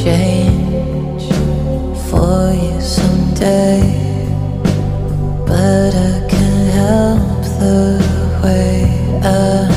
change for you someday, but I can't help the way I